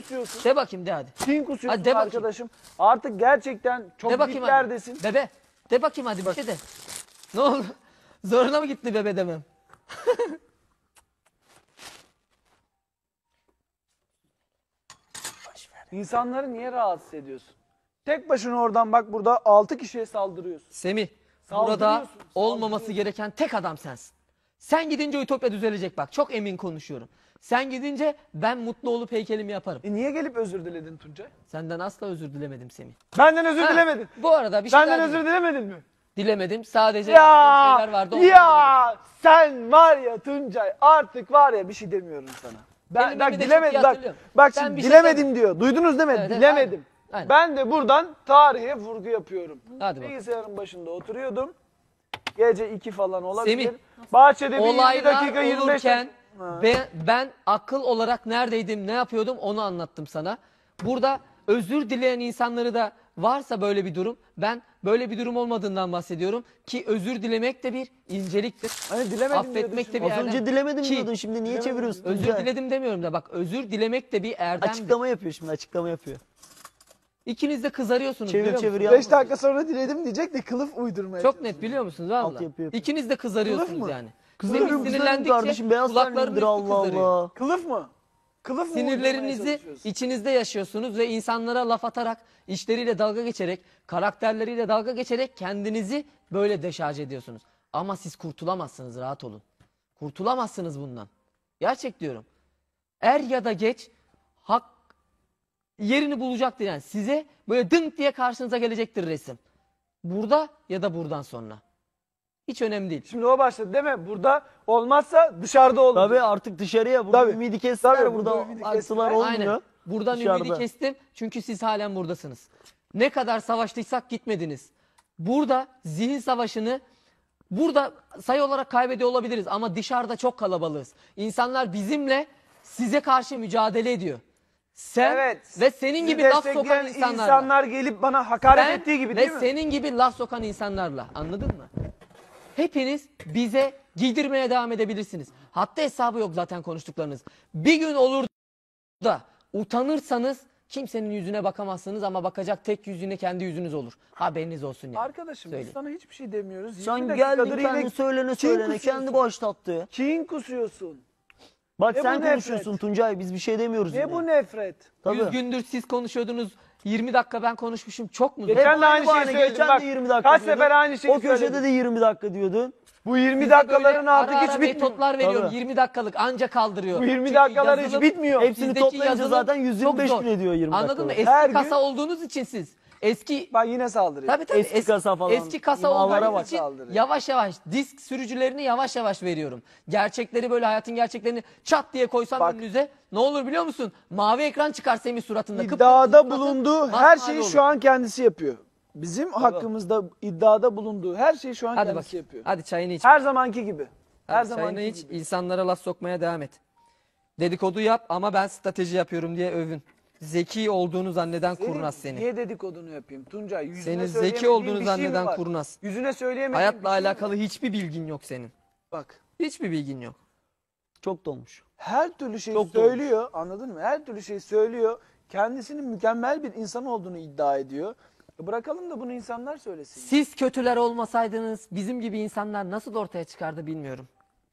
kusuyorsun. De bakayım de hadi. Kin kusuyorsun Hadi de bakayım. arkadaşım. Artık gerçekten çok De bakayım diplerdesin. hadi. Bebe. De bakayım hadi bir şey de. Ne oldu? Zoruna mı gitti bebe demem? İnsanları niye rahatsız ediyorsun? Tek başına oradan bak burada 6 kişiye saldırıyorsun. Semih, burada Saldırıyorsun, olmaması gereken tek adam sensin. Sen gidince Ütopya düzelecek bak. Çok emin konuşuyorum. Sen gidince ben mutlu olup heykelimi yaparım. Niye gelip özür diledin Tuncay? Senden asla özür dilemedim Semih. Benden özür Ha, dilemedin. Bu arada bir şey Benden daha özür dilemedin mi? dilemedim. Sadece yaptığım şeyler vardı. onları dilemedim. Ya sen var ya Tuncay artık var ya bir şey demiyorum sana. Benim Bak gibi de çok dilemedim iyi bak. hatırlıyorum. Bak Sen şimdi bir şey dilemedim deme. diyor. Duydunuz değil mi? Evet, evet, Dilemedim. aynen. Ben de buradan tarihe vurgu yapıyorum. Hadi bakalım. Bilgisayarın başında oturuyordum. Gece 2 falan olabilir. Semih, Bahçede bir 20 Olaylar dakika 25 olurken dakika. ben akıl olarak neredeydim, ne yapıyordum onu anlattım sana. Burada özür dileyen insanları da varsa böyle bir durum, ben böyle bir durum olmadığından bahsediyorum ki özür dilemek de bir inceliktir. Hani dilemedim Affetmek de diyordun bir Az erdem. önce dilemedim Ki diyordun, şimdi niye dilemedim çeviriyorsun? Özür Tuncay? diledim demiyorum da bak, özür dilemek de bir erdemdir. Açıklama yapıyor şimdi, açıklama yapıyor. İkiniz de kızarıyorsunuz Çevir biliyor çevir musunuz? yapma. 5 dakika sonra diledim diyecek de kılıf uydurmaya Çok çalışıyor. net biliyor musunuz valla? Altyapı yapıyor. İkiniz de Kılıf kızarıyorsunuz mı? yani. Kızarım, Semih kızarım sinirlendikçe kardeşim, beyaz kulaklarının tenlidir üstü Allah kızarıyor. Allah. Kılıf mı? Kılıf mı uydurmaya Sinirlerinizi çalışıyorsun? içinizde yaşıyorsunuz ve insanlara laf atarak, işleriyle dalga geçerek, karakterleriyle dalga geçerek kendinizi böyle deşarj ediyorsunuz. Ama siz kurtulamazsınız, rahat olun. Kurtulamazsınız bundan. Gerçek diyorum. Er ya da geç hak yerini bulacaktır yani. Size böyle dınk diye karşınıza gelecektir resim. Burada ya da buradan sonra. Hiç önemli değil. Şimdi o başladı değil mi? Burada olmazsa dışarıda olur. Tabii artık dışarıya, burada Tabii. ümidi kestiler, Tabii, burada burada ümidi aksılar kestiler. olmuyor. Aynen. Buradan Dışarıda. ümidi kestim çünkü siz halen buradasınız. Ne kadar savaştıysak gitmediniz. Burada zihin savaşını burada sayı olarak kaybediyor olabiliriz ama dışarıda çok kalabalığız. İnsanlar bizimle size karşı mücadele ediyor. Sen Evet. ve senin Sizi gibi laf sokan destekleyen insanlarla. insanlar gelip bana hakaret Ben ettiği gibi ve değil mi? senin gibi laf sokan insanlarla. Anladın mı? Hepiniz bize giydirmeye devam edebilirsiniz. Hatta hesabı yok zaten konuştuklarınız. Bir gün olur da utanırsanız kimsenin yüzüne bakamazsınız ama bakacak tek yüzüne kendi yüzünüz olur. Haberiniz olsun yani. Arkadaşım biz Söyleyeyim. sana hiçbir şey demiyoruz. 20 Sen dakikadır geldin yine kendi söylene kin söylene, kusuyorsun. kendi başlattı. Kin kusuyorsun. Bak Ne sen bu konuşuyorsun nefret? Tuncay, biz bir şey demiyoruz. Ne yine. bu nefret? 100 Tabii. gündür siz konuşuyordunuz. 20 dakika ben konuşmuşum. Çok mu? Geçen de aynı şeyi bahane, söyledim. geçen Bak, de 20 dakika kaç diyordun. sefer aynı şeyi O köşede söyledim. de 20 dakika diyordun. Bu 20 Size dakikaların böyle artık ara hiç ara bitmiyor. metotlar veriyorum. Tabii. 20 dakikalık anca kaldırıyor. Bu 20 Çünkü dakikalar hiç yazılım- bitmiyor. Hepsini Sizdeki toplayınca yazılım zaten çok 125 zor. bin ediyor 20 Anladın dakikalık. mı? Eski Her gün- kasa olduğunuz için siz. Eski Bak yine saldırıyor. tabii Eski kasa falan. Eski kasa İmalara olduğunuz bak. için Saldırıyor. yavaş yavaş disk sürücülerini yavaş yavaş veriyorum. Gerçekleri böyle hayatın gerçeklerini çat diye koysam Bak. önünüze ne olur biliyor musun? Mavi ekran çıkar Semih suratında. Kıpkırmızı İddiada suratın bulunduğu masmavi her şeyi olur. şu an kendisi yapıyor. Bizim hakkımızda iddiada bulunduğu her şeyi şu an Hadi kendisi bak. yapıyor. Hadi çayını iç. Her zamanki gibi. Her Hadi çayını zamanki iç. gibi. İnsanlara laf sokmaya devam et. Dedikodu yap ama ben strateji yapıyorum diye övün. Zeki olduğunu zanneden kurnaz seni. Niye dedikodunu yapayım? Tuncay yüzüne Senin zeki söyleyemediğin olduğunu bir şey mi zanneden var? kurnaz. Yüzüne söyleyemediğin Hayatla bir şey mi alakalı var? hiçbir bilgin yok senin. Bak. Hiçbir bilgin yok. Çok dolmuş. Her türlü şey Çok söylüyor. Anladın mı? Her türlü şey söylüyor. Kendisinin mükemmel bir insan olduğunu iddia ediyor. Bırakalım da bunu insanlar söylesin. Siz kötüler olmasaydınız bizim gibi insanlar nasıl ortaya çıkardı bilmiyorum.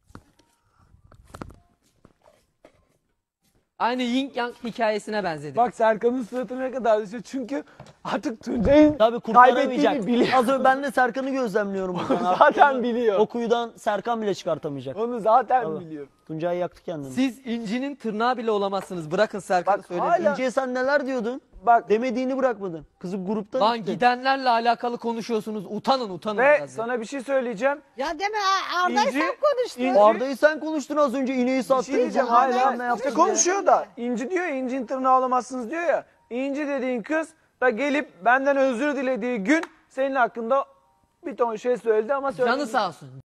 Aynı Yin Yang hikayesine benzedi. Bak Serkan'ın suratı ne kadar düşüyor. Çünkü artık Tuncay'ın Tabii kaybettiğini kurtaramayacak. biliyor. Az önce ben de Serkan'ı gözlemliyorum buradan. Zaten Onu- biliyor. O kuyudan Serkan bile çıkartamayacak. Onu zaten Tabii. biliyor. Tuncay yaktı kendini. Siz incinin tırnağı bile olamazsınız. Bırakın Serkan'ı Bak, söyleyin. hala- İnce'ye sen neler diyordun? Bak Demediğini bırakmadın. Kızı gruptan Lan attın. gidenlerle alakalı konuşuyorsunuz. Utanın ve biraz ya. sana bir şey söyleyeceğim. Ya deme Arda'yı İnci- sen konuştun. İnci- Arda'yı sen konuştun az önce, ineği Bir sattın. şey diyeceğim bilmem ne hala. yaptın İşte diye. konuşuyor da. İnci diyor ya, İnci'nin tırnağı alamazsınız diyor ya. İnci dediğin kız da gelip benden özür dilediği gün senin hakkında bir ton şey söyledi ama söylemedi. Canı sağ olsun.